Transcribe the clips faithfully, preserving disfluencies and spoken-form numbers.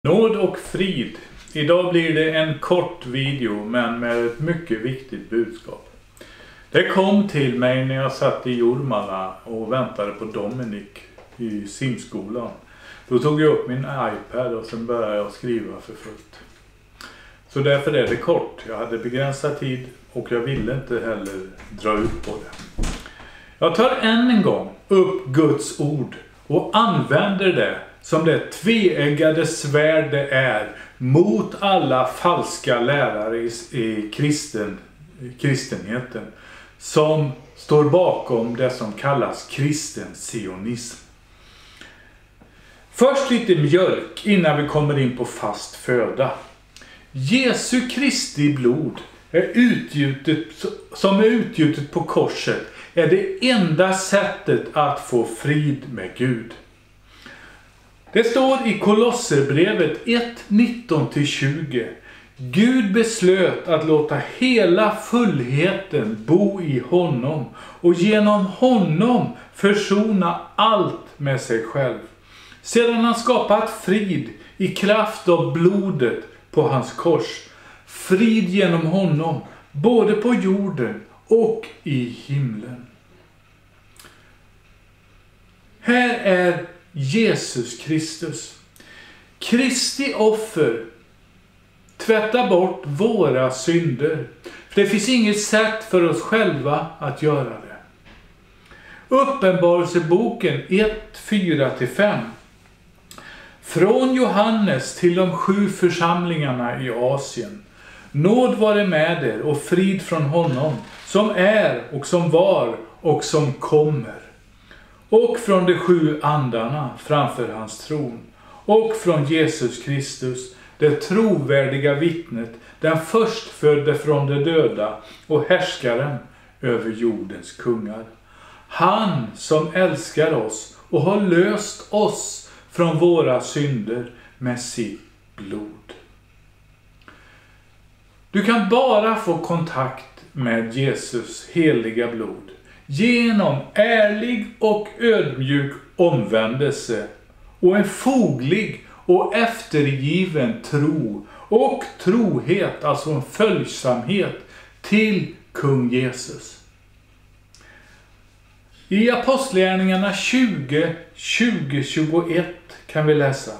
Nåd och frid. Idag blir det en kort video men med ett mycket viktigt budskap. Det kom till mig när jag satt i Jormala och väntade på Dominik i simskolan. Då tog jag upp min iPad och sen började jag skriva för fullt. Så därför är det kort. Jag hade begränsad tid och jag ville inte heller dra ut på det. Jag tar än en gång upp Guds ord och använder det som det tveeggade svärd det är mot alla falska lärare i, i, kristen, i kristenheten som står bakom det som kallas kristen sionism. Först lite mjölk innan vi kommer in på fast föda. Jesu Kristi blod är utgjutet, som är utgjutet på korset är det enda sättet att få frid med Gud. Det står i Kolosserbrevet ett nitton till tjugo. Gud beslöt att låta hela fullheten bo i honom och genom honom försona allt med sig själv. Sedan han skapat frid i kraft av blodet på hans kors. Frid genom honom, både på jorden och i himlen. Här är Jesus Kristus. Kristi offer tvättar bort våra synder. För det finns inget sätt för oss själva att göra det. Uppenbarelseboken ett, fyra till fem. Från Johannes till de sju församlingarna i Asien. Nåd vare med er och frid från honom som är och som var och som kommer. Och från de sju andarna framför hans tron. Och från Jesus Kristus, det trovärdiga vittnet, den förstfödde från de döda och härskaren över jordens kungar. Han som älskar oss och har löst oss från våra synder med sitt blod. Du kan bara få kontakt med Jesus heliga blod genom ärlig och ödmjuk omvändelse och en foglig och eftergiven tro och trohet, alltså en följsamhet till kung Jesus. I Apostlagärningarna tjugo, tjugo, tjugoett kan vi läsa: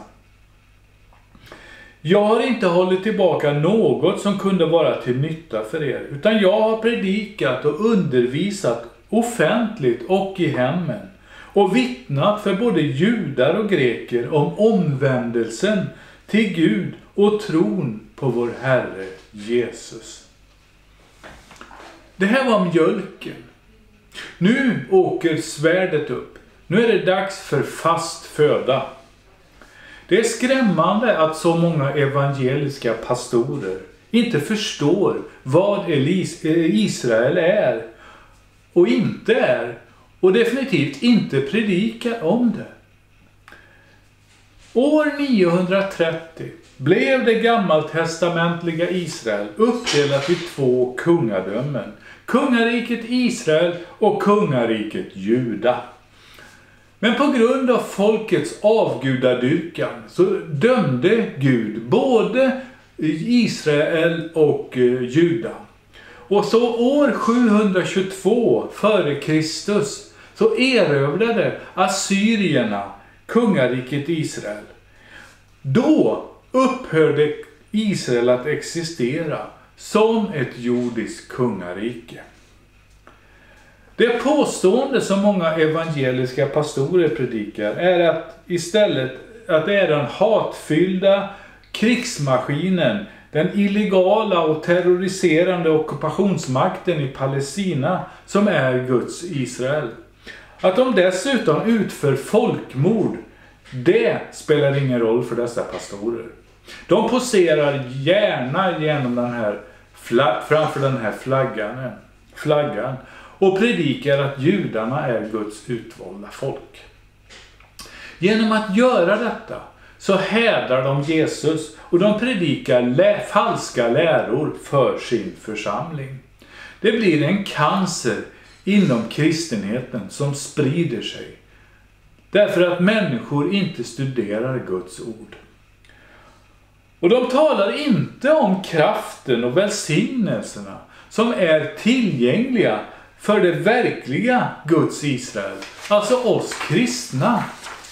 Jag har inte hållit tillbaka något som kunde vara till nytta för er, utan jag har predikat och undervisat offentligt och i hemmen och vittnat för både judar och greker om omvändelsen till Gud och tron på vår Herre Jesus. Det här var mjölken. Nu åker svärdet upp. Nu är det dags för fast föda. Det är skrämmande att så många evangeliska pastorer inte förstår vad Israel är och inte är, och definitivt inte predikar om det. År niohundratrettio blev det gammaltestamentliga Israel uppdelat i två kungadömen. Kungariket Israel och kungariket Juda. Men på grund av folkets avgudadyrkan så dömde Gud både Israel och Juda. Och så år sjuhundratjugotvå före Kristus så erövrade assyrierna kungariket Israel. Då upphörde Israel att existera som ett jordiskt kungarike. Det påstående som många evangeliska pastorer predikar är att istället att det är den hatfyllda krigsmaskinen, den illegala och terroriserande ockupationsmakten i Palestina som är Guds Israel. Att de dessutom utför folkmord, det spelar ingen roll för dessa pastorer. De poserar gärna genom den här framför den här flaggan, flaggan och predikar att judarna är Guds utvalda folk. Genom att göra detta så hädar de Jesus och de predikar lä- falska läror för sin församling. Det blir en cancer inom kristenheten som sprider sig. Därför att människor inte studerar Guds ord. Och de talar inte om kraften och välsignelserna som är tillgängliga för det verkliga Guds Israel. Alltså oss kristna.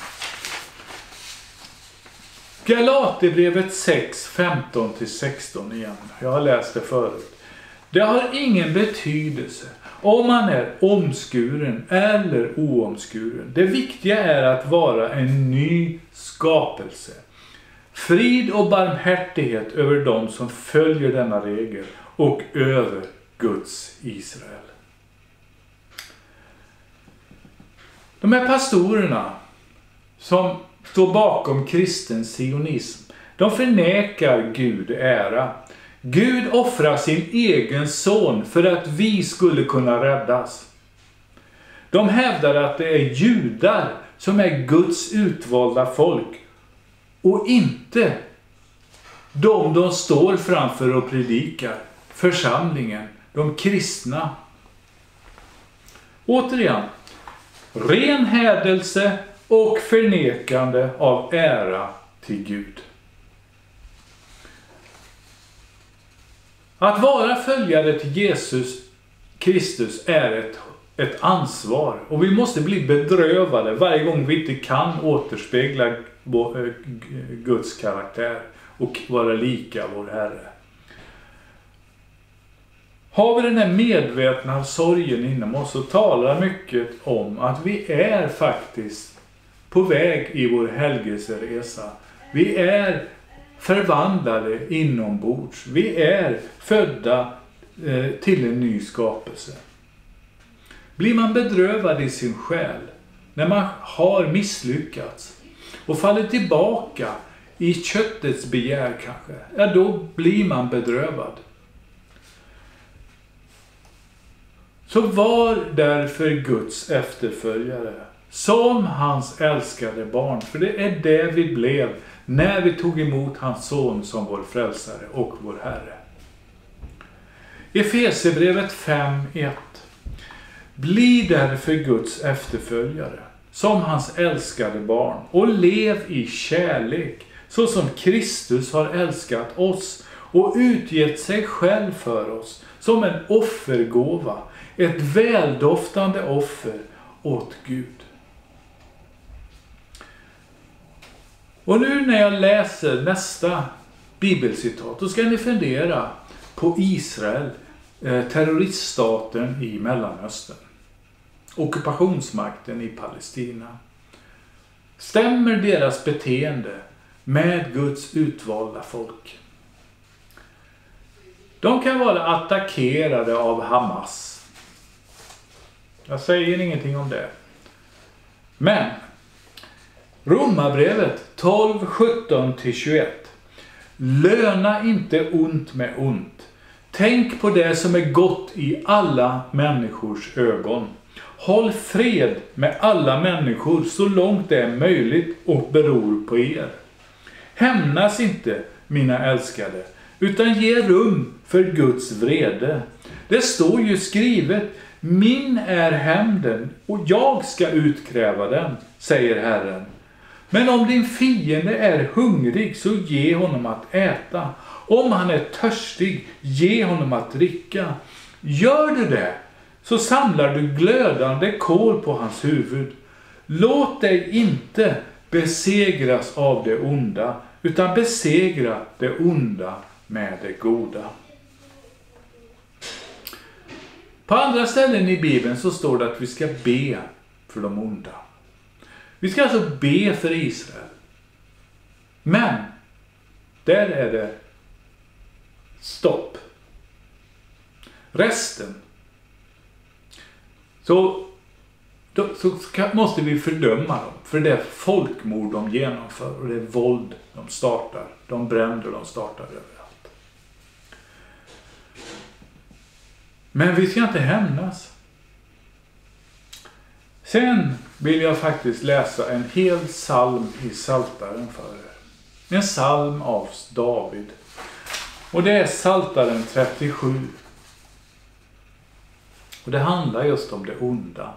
Galaterbrevet sex, femton till sexton igen. Jag har läst det förut. Det har ingen betydelse om man är omskuren eller oomskuren. Det viktiga är att vara en ny skapelse. Frid och barmhärtighet över dem som följer denna regel och över Guds Israel. De här pastorerna som står bakom kristen sionism, de förnekar Gud ära. Gud offrar sin egen son för att vi skulle kunna räddas. De hävdar att det är judar som är Guds utvalda folk och inte de de står framför och predikar, församlingen, de kristna. Återigen, ren hädelse och förnekande av ära till Gud. Att vara följare till Jesus Kristus är ett, ett ansvar. Och vi måste bli bedrövade varje gång vi inte kan återspegla Guds karaktär och vara lika vår Herre. Har vi den här medvetna sorgen inom oss så talar mycket om att vi är faktiskt på väg i vår helgelseresa. Vi är förvandlade inombords. Vi är födda eh, till en ny skapelse. Blir man bedrövad i sin själ när man har misslyckats och faller tillbaka i köttets begär kanske, ja då blir man bedrövad. Så var därför Guds efterföljare som hans älskade barn. För det är det vi blev när vi tog emot hans son som vår frälsare och vår Herre. Efesierbrevet fem ett. Bli därför Guds efterföljare som hans älskade barn och lev i kärlek så som Kristus har älskat oss och utgett sig själv för oss som en offergåva, ett väldoftande offer åt Gud. Och nu när jag läser nästa bibelcitat, då ska ni fundera på Israel, eh, terroriststaten i Mellanöstern, ockupationsmakten i Palestina. Stämmer deras beteende med Guds utvalda folk? De kan vara attackerade av Hamas. Jag säger ingenting om det. Men Romarbrevet tolv, sjutton till tjugoett. Löna inte ont med ont. Tänk på det som är gott i alla människors ögon. Håll fred med alla människor så långt det är möjligt och beror på er. Hämnas inte, mina älskade, utan ge rum för Guds vrede. Det står ju skrivet, min är hämnden och jag ska utkräva den, säger Herren. Men om din fiende är hungrig så ge honom att äta. Om han är törstig, ge honom att dricka. Gör du det, så samlar du glödande kol på hans huvud. Låt dig inte besegras av det onda, utan besegra det onda med det goda. På andra ställen i Bibeln så står det att vi ska be för de onda. Vi ska alltså be för Israel. Men där är det stopp. Resten. Så, då, så ska, måste vi fördöma dem. För det är folkmord de genomför. Och det är våld de startar. De bränder de startar överallt. Men vi ska inte hämnas. Sen vill jag faktiskt läsa en hel psalm i Psaltaren för er. En psalm av David. Och det är Psaltaren trettiosju. Och det handlar just om det onda.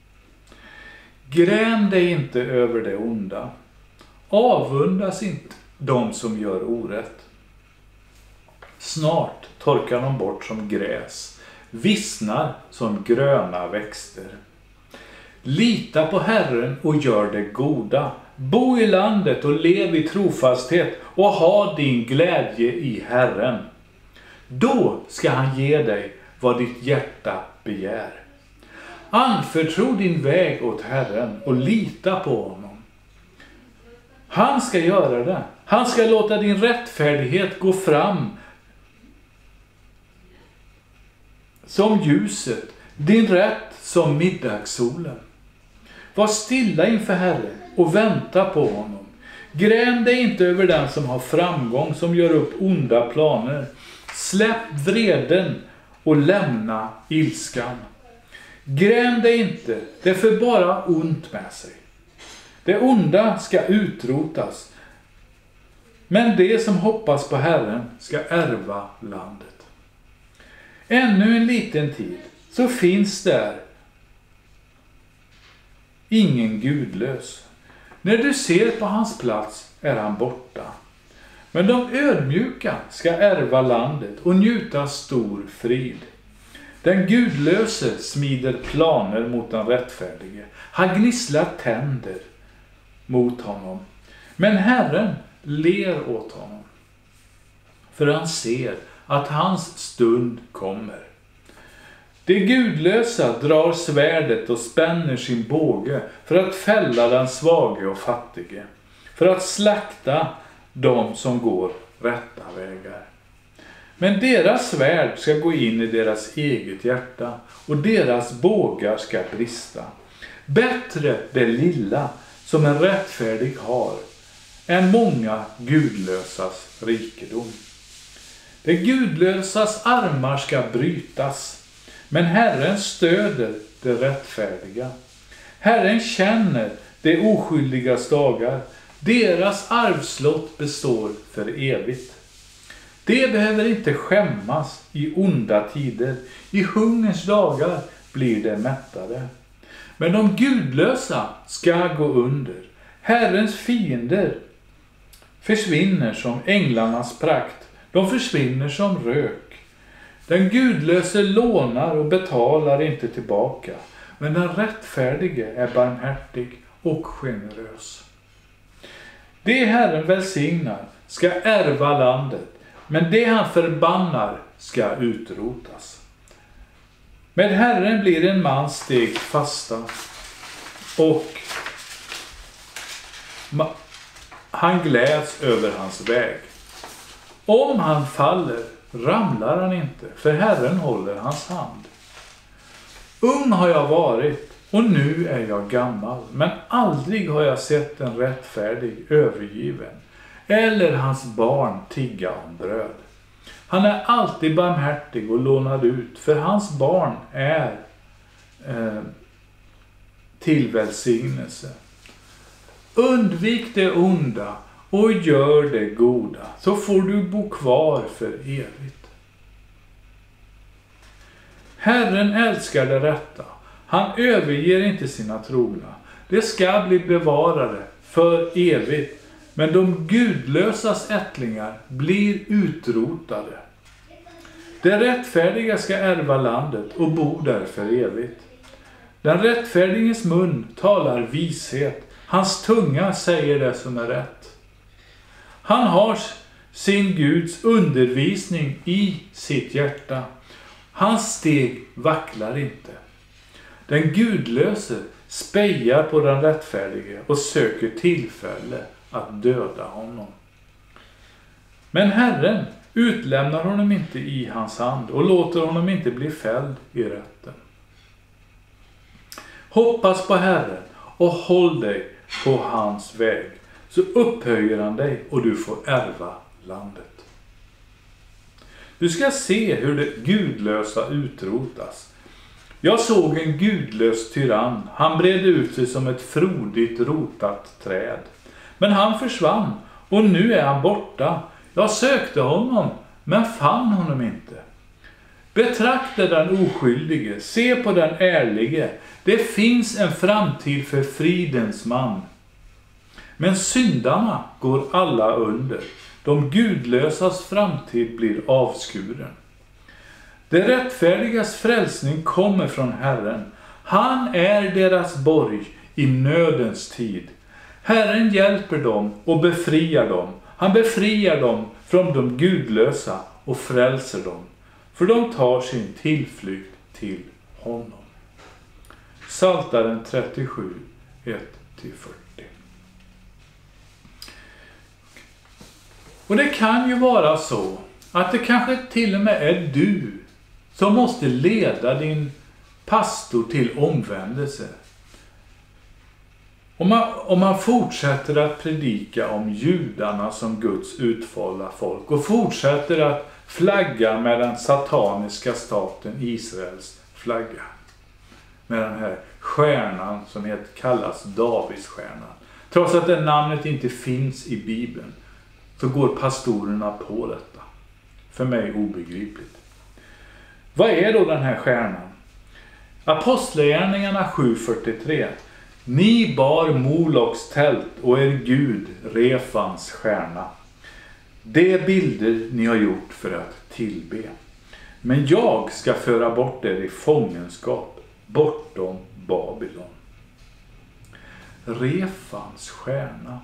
Gräm dig inte över det onda. Avundas inte de som gör orätt. Snart torkar de bort som gräs, vissnar som gröna växter. Lita på Herren och gör det goda. Bo i landet och lev i trofasthet och ha din glädje i Herren. Då ska han ge dig vad ditt hjärta begär. Anförtro din väg åt Herren och lita på honom. Han ska göra det. Han ska låta din rättfärdighet gå fram som ljuset, din rätt som middagssolen. Var stilla inför Herren och vänta på honom. Gräm dig inte över den som har framgång, som gör upp onda planer. Släpp vreden och lämna ilskan. Gräm dig inte, det för bara ont med sig. Det onda ska utrotas, men det som hoppas på Herren ska ärva landet. Ännu en liten tid så finns där ingen gudlös. När du ser på hans plats är han borta. Men de ödmjuka ska ärva landet och njuta stor frid. Den gudlöse smider planer mot den rättfärdige. Han gnisslar tänder mot honom. Men Herren ler åt honom, för han ser att hans stund kommer. De gudlösa drar svärdet och spänner sin båge för att fälla den svage och fattige, för att slakta de som går rätta vägar. Men deras svärd ska gå in i deras eget hjärta och deras bågar ska brista. Bättre det lilla som en rättfärdig har än många gudlösas rikedom. De gudlösas armar ska brytas, men Herren stöder det rättfärdiga. Herren känner de oskyldigas dagar. Deras arvslott består för evigt. De behöver inte skämmas i onda tider. I hungerns dagar blir de mättade. Men de gudlösa ska gå under. Herrens fiender försvinner som änglarnas prakt. De försvinner som rök. Den gudlöse lånar och betalar inte tillbaka. Men den rättfärdige är barmhärtig och generös. Det Herren välsignar ska ärva landet, men det han förbannar ska utrotas. Med Herren blir en mans steg fasta, och han gläds över hans väg. Om han faller ramlar han inte, för Herren håller hans hand. Ung har jag varit och nu är jag gammal, men aldrig har jag sett en rättfärdig övergiven eller hans barn tigga om bröd. Han är alltid barmhärtig och lånar ut, för hans barn är eh, till välsignelse. Undvik det onda och gör det goda, så får du bo kvar för evigt. Herren älskar det rätta. Han överger inte sina trogna. Det ska bli bevarade för evigt, men de gudlösas ättlingar blir utrotade. Det rättfärdiga ska ärva landet och bo där för evigt. Den rättfärdiges mun talar vishet. Hans tunga säger det som är rätt. Han har sin Guds undervisning i sitt hjärta. Hans steg vacklar inte. Den gudlöse spejar på den rättfärdige och söker tillfälle att döda honom. Men Herren utlämnar honom inte i hans hand och låter honom inte bli fälld i rätten. Hoppas på Herren och håll dig på hans väg, så upphöjer han dig och du får ärva landet. Du ska se hur det gudlösa utrotas. Jag såg en gudlös tyrann. Han bredde ut sig som ett frodigt rotat träd. Men han försvann och nu är han borta. Jag sökte honom men fann honom inte. Betrakta den oskyldige, se på den ärlige. Det finns en framtid för fridens man. Men syndarna går alla under. De gudlösas framtid blir avskuren. Det rättfärdigas frälsning kommer från Herren. Han är deras borg i nödens tid. Herren hjälper dem och befriar dem. Han befriar dem från de gudlösa och frälser dem. För de tar sin tillflykt till honom. Psaltaren trettiosju, ett till fyrtio. Och det kan ju vara så att det kanske till och med är du som måste leda din pastor till omvändelse. Om man, om man fortsätter att predika om judarna som Guds utvalda folk och fortsätter att flagga med den sataniska staten Israels flagga. Med den här stjärnan som heter, kallas Davidsstjärnan. Trots att det namnet inte finns i Bibeln så går pastorerna på detta. För mig obegripligt. Vad är då den här stjärnan? Apostlagärningarna sju fyrtiotre. Ni bar Moloks tält och er Gud Refans stjärna. Det bilder ni har gjort för att tillbe. Men jag ska föra bort er i fångenskap bortom Babylon. Refans stjärna.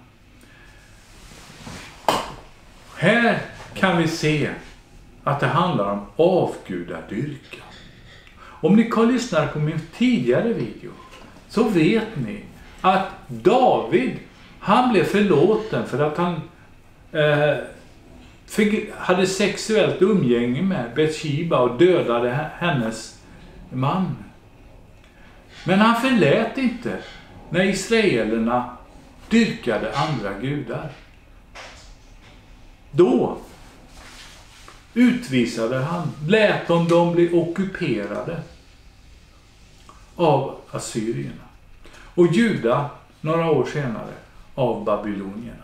Här kan vi se att det handlar om avgudadyrkan. Om ni kan lyssna på min tidigare video så vet ni att David, han blev förlåten för att han eh, fick, hade sexuellt umgänge med Betsheba och dödade hennes man. Men han förlät inte när israelerna dyrkade andra gudar. Då utvisade han, lät dem de bli ockuperade av assyrierna. Och Juda några år senare av babylonierna.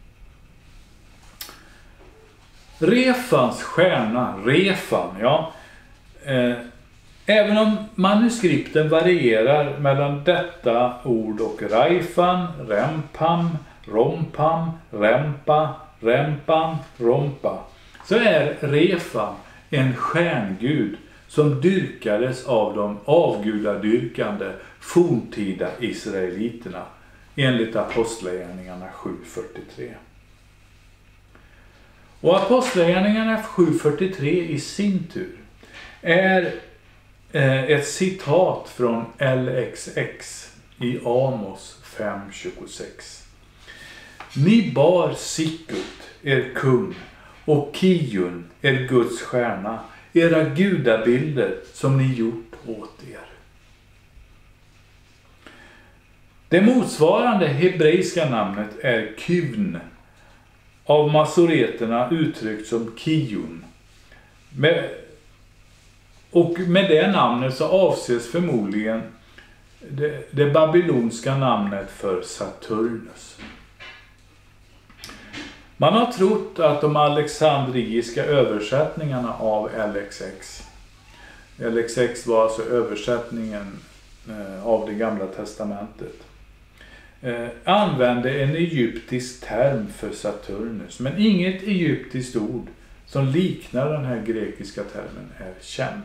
Refans stjärna, Refan, ja. Eh, även om manuskripten varierar mellan detta ord och Raifan, Rempam, Rompam, Rempa, Rempan, Rompa, så är Refan en stjärngud som dyrkades av de avgudadyrkande forntida israeliterna enligt Apostlagärningarna sju fyrtiotre. Och Apostlagärningarna sju fyrtiotre i sin tur är eh, ett citat från L X X i Amos fem tjugosex. Ni bar Sikkut, er kung, och Kijun, er Guds stjärna, era gudabilder som ni gjort åt er. Det motsvarande hebreiska namnet är Kyvn, av masoreterna uttryckt som Kijun. Med, och med det namnet så avses förmodligen det, det babylonska namnet för Saturnus. Man har trott att de alexandriska översättningarna av L X X, L X X var alltså översättningen av det gamla testamentet, använde en egyptisk term för Saturnus. Men inget egyptiskt ord som liknar den här grekiska termen är känd.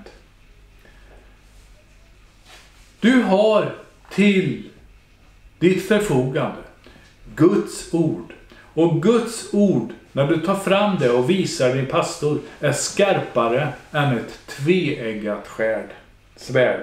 Du har till ditt förfogande Guds ord. Och Guds ord, när du tar fram det och visar din pastor, är skarpare än ett tveeggat skärd, svärd.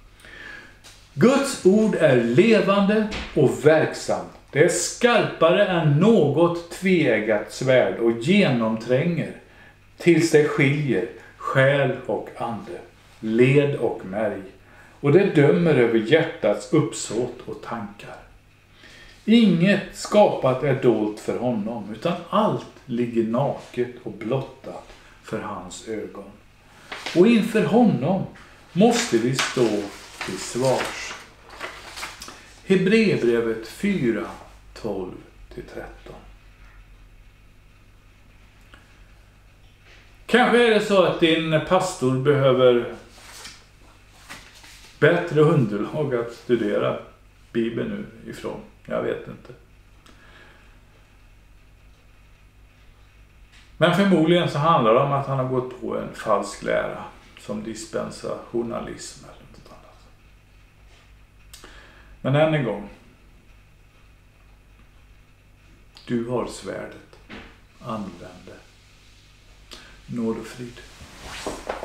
Guds ord är levande och verksamt. Det är skarpare än något tveeggat svärd och genomtränger tills det skiljer själ och ande, led och märg. Och det dömer över hjärtats uppsåt och tankar. Inget skapat är dolt för honom, utan allt ligger naket och blottat för hans ögon. Och inför honom måste vi stå till svars. Hebreerbrevet fyra, tolv till tretton. Kanske är det så att din pastor behöver bättre underlag att studera Bibeln nu ifrån. Jag vet inte. Men förmodligen så handlar det om att han har gått på en falsk lära som dispensationalism eller något annat. Men än en gång. Du har svärdet. Använd det. Nåd och frid.